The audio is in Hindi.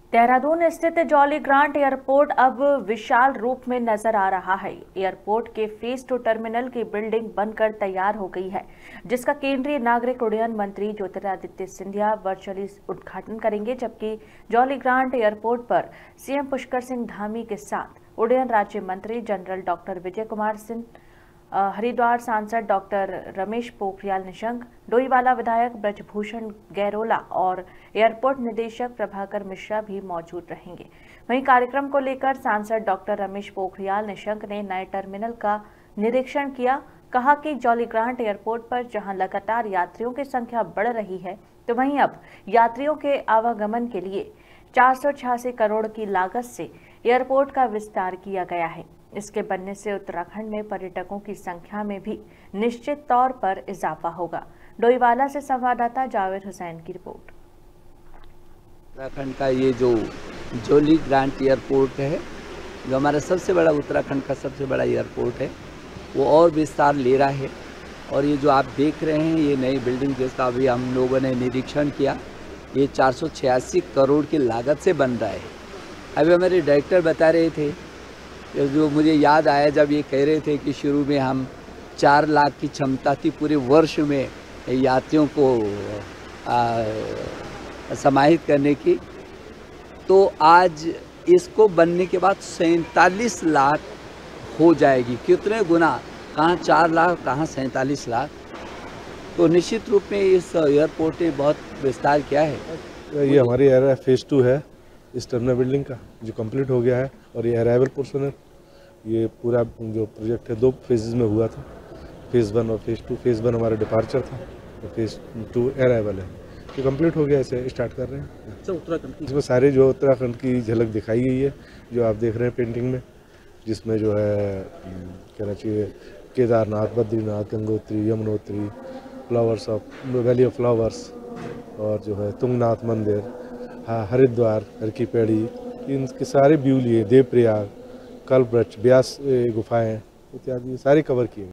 देहरादून स्थित जॉली ग्रांट एयरपोर्ट अब विशाल रूप में नजर आ रहा है। एयरपोर्ट के फेज 2 टर्मिनल की बिल्डिंग बनकर तैयार हो गई है, जिसका केंद्रीय नागरिक उड्डयन मंत्री ज्योतिरादित्य सिंधिया वर्चुअली उद्घाटन करेंगे। जबकि जॉली ग्रांट एयरपोर्ट पर सीएम पुष्कर सिंह धामी के साथ उड्डयन राज्य मंत्री जनरल डॉक्टर विजय कुमार सिंह, हरिद्वार सांसद डॉक्टर रमेश पोखरियाल निशंक, डोईवाला विधायक ब्रजभूषण गैरोला और एयरपोर्ट निदेशक प्रभाकर मिश्रा भी मौजूद रहेंगे। वहीं कार्यक्रम को लेकर सांसद डॉक्टर रमेश पोखरियाल निशंक ने नए टर्मिनल का निरीक्षण किया। कहा कि जॉली ग्रांट एयरपोर्ट पर जहां लगातार यात्रियों की संख्या बढ़ रही है, तो वहीं अब यात्रियों के आवागमन के लिए 486 करोड़ की लागत से एयरपोर्ट का विस्तार किया गया है। इसके बनने से उत्तराखंड में पर्यटकों की संख्या में भी निश्चित तौर पर इजाफा होगा। डोईवाला से संवाददाता जावेद हुसैन की रिपोर्ट। उत्तराखंड का ये जो जॉली ग्रांट एयरपोर्ट है, जो हमारा सबसे बड़ा उत्तराखंड का सबसे बड़ा एयरपोर्ट है, वो और विस्तार ले रहा है। और ये जो आप देख रहे हैं, ये नई बिल्डिंग जिसका अभी हम लोगों ने निरीक्षण किया, ये 486 करोड़ की लागत से बन रहा है। अभी हमारे डायरेक्टर बता रहे थे, जो मुझे याद आया जब ये कह रहे थे कि शुरू में हम 4 लाख की क्षमता थी पूरे वर्ष में यात्रियों को समाहित करने की, तो आज इसको बनने के बाद 47 लाख हो जाएगी। कितने गुना, कहाँ 4 लाख कहाँ 47 लाख। तो निश्चित रूप में इस एयरपोर्ट ने बहुत विस्तार किया है। ये हमारी एयर फेज़ 2 है इस टर्मिनल बिल्डिंग का, जो कंप्लीट हो गया है। और ये अराइवल पोर्शन है। ये पूरा जो प्रोजेक्ट है 2 फेजेस में हुआ था, फेज़ 1 और फेज़ 2। फेज़ 1 हमारा डिपार्चर था और फेज़ 2 अराइवल है। ये कंप्लीट हो गया, इसे स्टार्ट कर रहे हैं। उत्तराखंड इसमें सारे जो उत्तराखंड की झलक दिखाई गई है, जो आप देख रहे हैं पेंटिंग में, जिसमें जो है कहना चाहिए Kedarnath, Badrinath, Gangotri, Yamunotri, flowers of valley of flowers, और जो है तुंगनाथ मंदिर, हरिद्वार, हर की पेड़ी, इनके सारे व्यू लिए, देवप्रयाग, कल्पवृक्ष, ब्यास गुफाएं इत्यादि सारे कवर किए।